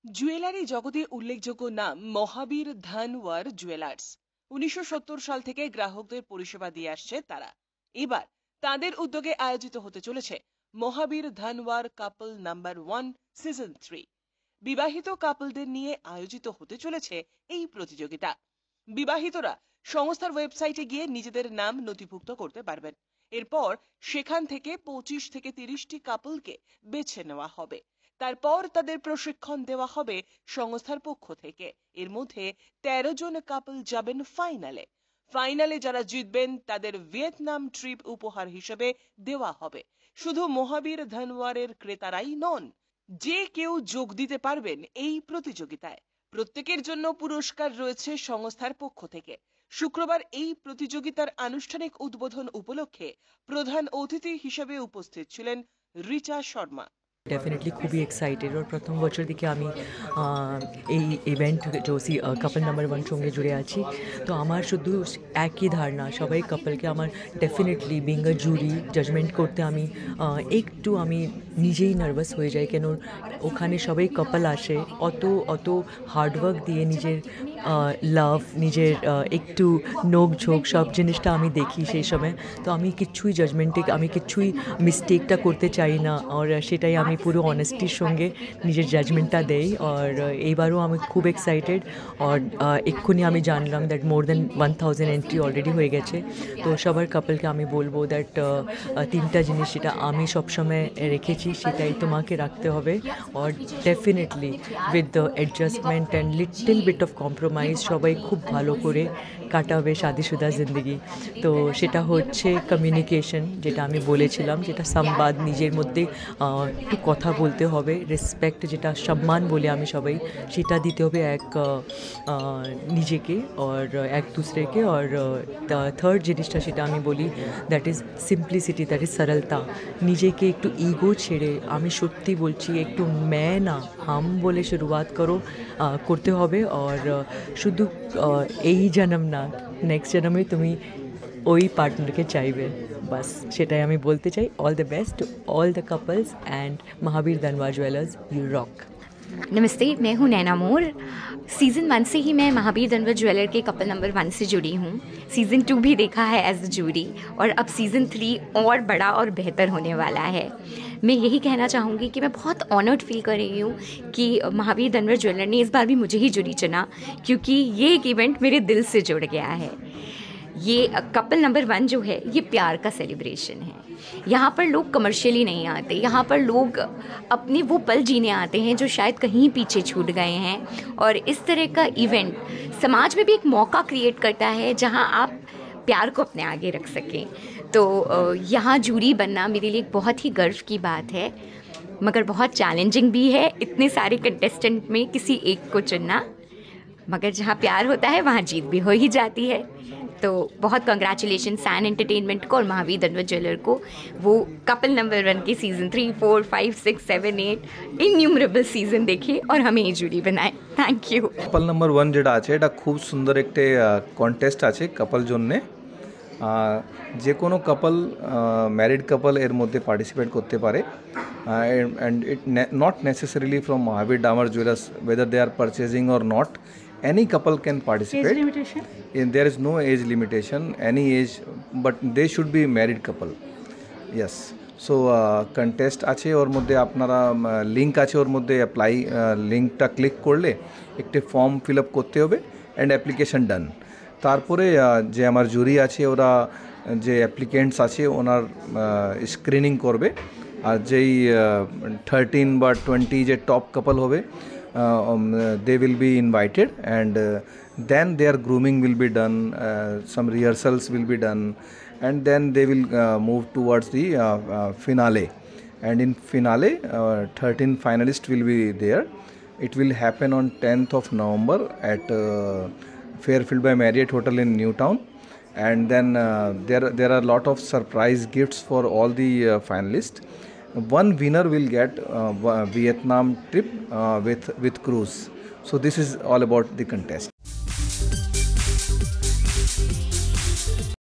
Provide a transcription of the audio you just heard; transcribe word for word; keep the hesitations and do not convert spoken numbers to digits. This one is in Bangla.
জুয়েলারি জগতে উল্লেখযোগ্য নাম মহাবীর ধানওয়ার জুয়েলার্স। উনিশশো সত্তর সাল থেকে গ্রাহকদের পরিষেবা দিয়ে আসছে তারা। এবার তাদের উদ্যোগে আয়োজিত হতে চলেছে Mahavir Dhanwar couple number one season three. বিবাহিত কাপলদের নিয়ে আয়োজিত হতে চলেছে এই প্রতিযোগিতা। বিবাহিতরা সংস্থার ওয়েবসাইটে গিয়ে নিজেদের নাম নথিভুক্ত করতে পারবেন। এরপর সেখান থেকে পঁচিশ থেকে তিরিশটি কাপলকে বেছে নেওয়া হবে। তারপর তাদের প্রশিক্ষণ দেওয়া হবে সংস্থার পক্ষ থেকে। এর মধ্যে তেরো জন কাপল যাবেন ফাইনালে। ফাইনালে যারা জিতবেন তাদের ভিয়েতনাম ট্রিপ উপহার হিসেবে দেওয়া হবে। শুধু মহাবীর ধানওয়ারের ক্রেতারাই নন, যে কেউ যোগ দিতে পারবেন এই প্রতিযোগিতায়। প্রত্যেকের জন্য পুরস্কার রয়েছে সংস্থার পক্ষ থেকে। শুক্রবার এই প্রতিযোগিতার আনুষ্ঠানিক উদ্বোধন উপলক্ষে প্রধান অতিথি হিসেবে উপস্থিত ছিলেন রিচা শর্মা। डेफिनेटली खूबी एक्साइटेड और प्रथम বছর দিকে আমি এই ইভেন্ট জোসি কাপল নাম্বার ওয়ান সঙ্গে জুড়ে আছি। তো আমার শুধু একই ধারণা, সবাই কাপলকে আমার definitely being a jury judgement করতে আমি একটু আমি নিজেই নার্ভাস হয়ে যাই, কেন ওখানে সবাই কাপল আসে অত অত হার্ডওয়ার্ক দিয়ে নিজের লাভ, নিজের একটু নোক ঝোঁক সব জিনিসটা আমি দেখি সেই সময়। তো আমি কিচ্ছুই জাজমেন্টে আমি কিচ্ছুই মিস্টেকটা করতে চাই না, আর সেটাই আমি পুরো অনেস্টির সঙ্গে নিজের জাজমেন্টটা দেই। আর এইবারও আমি খুব এক্সাইটেড। আর এক্ষুনি আমি জানলাম that more than one thousand entry already হয়ে গেছে। তো সবার কাপলকে আমি বলবো দ্যাট তিনটা জিনিস যেটা আমি সবসময় রেখেছি সেটাই তোমাকে রাখতে হবে। আর definitely with the adjustment and little bit of compromise সবাই খুব ভালো করে কাটাবে শাদিশুদা জিন্দগি। তো সেটা হচ্ছে কমিউনিকেশন, যেটা আমি বলেছিলাম, যেটা সংবাদ, নিজের মধ্যে একটু কথা বলতে হবে, রেসপেক্ট যেটা সম্মান বলে আমি সবাই, সেটা দিতে হবে এক নিজেকে আর এক দুসরেকে। আর থার্ড জিনিসটা সেটা আমি বলি that is simplicity, that is সরলতা। নিজেকে একটু ইগো ছেড়ে, আমি সত্যি বলছি, একটু मैं না हम বলে শুরুয়াত করো করতে হবে। আর শুধু এই জন্ম না, নেক্সট জন্মে তুমি ওই পার্টনারকে চাইবে, बस সেটাই আমি বলতে চাই। All the best to all the couples and Mahavir Dhanwar jewellers, you rock. नमस्ते, मैं हूँ नैना मोर। सीज़न वन से ही मैं महावीर धनवर ज्वेलर के कपल नंबर वन से जुड़ी हूँ। सीज़न टू भी देखा है एज अ जूरी, और अब सीज़न थ्री और बड़ा और बेहतर होने वाला है। मैं यही कहना चाहूँगी कि मैं बहुत ऑनर्ड फील कर रही हूँ कि महावीर धनवर ज्वेलर ने इस बार भी मुझे ही जूरी चुना, क्योंकि ये एक इवेंट मेरे दिल से जुड़ गया है। ये कपल नंबर वन जो है ये प्यार का सेलिब्रेशन है। यहाँ पर लोग कमर्शियली नहीं आते, यहाँ पर लोग अपने वो पल जीने आते हैं जो शायद कहीं पीछे छूट गए हैं। और इस तरह का इवेंट समाज में भी एक मौका क्रिएट करता है जहाँ आप प्यार को अपने आगे रख सकें। तो यहाँ जूरी बनना मेरे लिए एक बहुत ही गर्व की बात है, मगर बहुत चैलेंजिंग भी है इतने सारे कंटेस्टेंट में किसी एक को चुनना। मगर जहाँ प्यार होता है वहाँ जीत भी हो ही जाती है। तो बहुत कंग्रेचुलेशन सैन एंटरटेनमेंट को और महावीर धनवर ज्वेलर को। वो कपल नंबर वन के season three four five six seven eight innumerable season देखे और हमें ये जूरी बनाए। Thank you. Couple number one যেটা আছে এটা খুব সুন্দর একটা কন্টেস্ট আছে কাপল জন্যে। যে কোনো কাপল, ম্যারিড কাপল এর মধ্যে পার্টিসিপেট করতে পারে। And it not necessarily from Mahavir Dhanwar jewellers, whether they are purchasing or not, any couple can participate. Age limitation? And there is no age limitation, any age, but they should be married couple. Yes. So contest আছে, ওর মধ্যে আপনারা লিঙ্ক আছে, ওর মধ্যে অ্যাপ্লাই লিঙ্কটা ক্লিক করলে একটা ফর্ম ফিল আপ করতে হবে অ্যান্ড অ্যাপ্লিকেশন ডান। তারপরে যে আমার জুরি আছে ওরা যে অ্যাপ্লিকেন্টস আছে ওনার স্ক্রিনিং করবে। আর যেই থার্টিন বা টোয়েন্টি যে টপ কাপল হবে, Uh, um, uh, they will be invited, and uh, then their grooming will be done, uh, some rehearsals will be done, and then they will uh, move towards the uh, uh, finale. And in finale, uh, thirteen finalists will be there. It will happen on tenth of November at uh, Fairfield by Marriott Hotel in Newtown. And then uh, there there are a lot of surprise gifts for all the uh, finalists. One winner will get uh, Vietnam trip uh, with with cruise. So this is all about the contest.